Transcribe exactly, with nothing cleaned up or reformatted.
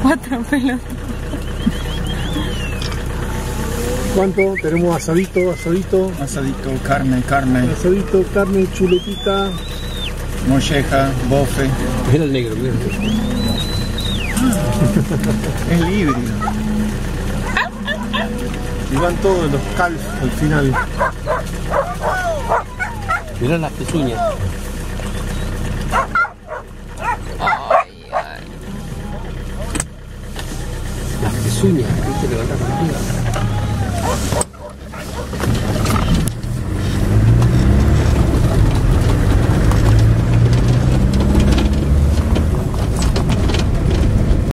Cuatro pelotas. ¿Cuánto? Tenemos asadito, asadito. Asadito, carne, carne. Asadito, carne, chuletita. Molleja, bofe. Mira el negro, mira. Es libre. Y van todos los calf al final. Mira las pezuñas. Ay, ay. Las pezuñas, hay que levantar la